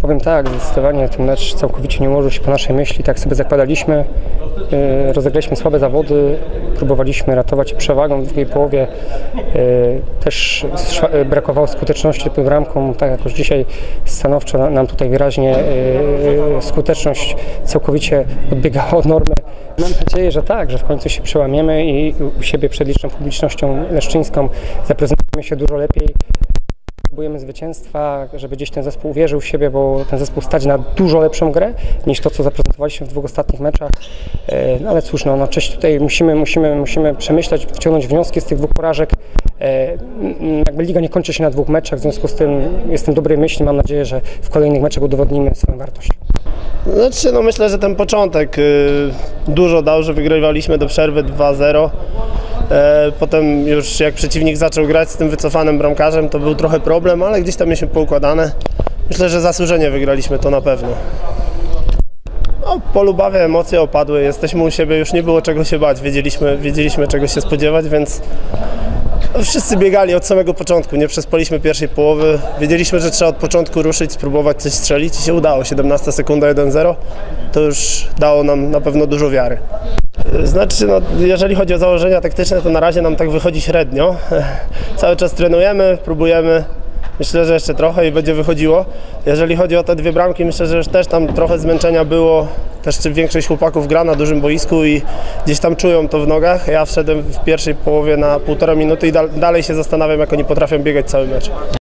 Powiem tak, zdecydowanie ten mecz całkowicie nie ułożył się po naszej myśli, tak sobie zakładaliśmy. Rozegraliśmy słabe zawody, próbowaliśmy ratować przewagą w drugiej połowie. Też brakowało skuteczności pod bramką, tak jak już dzisiaj stanowczo nam tutaj wyraźnie skuteczność całkowicie odbiegała od normy. Mam nadzieję, że tak, że w końcu się przełamiemy i u siebie przed liczną publicznością leszczyńską zaprezentujemy się dużo lepiej. Próbujemy zwycięstwa, żeby gdzieś ten zespół uwierzył w siebie, bo ten zespół stać na dużo lepszą grę niż to, co zaprezentowaliśmy w dwóch ostatnich meczach. No ale cóż, tutaj musimy przemyśleć, wyciągnąć wnioski z tych dwóch porażek. Jakby liga nie kończy się na dwóch meczach, w związku z tym jestem dobrej myśli, mam nadzieję, że w kolejnych meczach udowodnimy swoją wartość. Znaczy, no myślę, że ten początek dużo dał, że wygrywaliśmy do przerwy 2-0. Potem już jak przeciwnik zaczął grać z tym wycofanym bramkarzem, to był trochę problem, ale gdzieś tam mieliśmy poukładane. Myślę, że zasłużenie wygraliśmy to na pewno. No, po Lubawie emocje opadły, jesteśmy u siebie, już nie było czego się bać, wiedzieliśmy czego się spodziewać, więc wszyscy biegali od samego początku, nie przespaliśmy pierwszej połowy. Wiedzieliśmy, że trzeba od początku ruszyć, spróbować coś strzelić i się udało. 17 sekunda 1-0, to już dało nam na pewno dużo wiary. Znaczy, no, jeżeli chodzi o założenia taktyczne, to na razie nam tak wychodzi średnio. Cały czas trenujemy, próbujemy. Myślę, że jeszcze trochę i będzie wychodziło. Jeżeli chodzi o te dwie bramki, myślę, że już też tam trochę zmęczenia było. Też większość chłopaków gra na dużym boisku i gdzieś tam czują to w nogach. Ja wszedłem w pierwszej połowie na 1,5 minuty i dalej się zastanawiam, jak oni potrafią biegać cały mecz.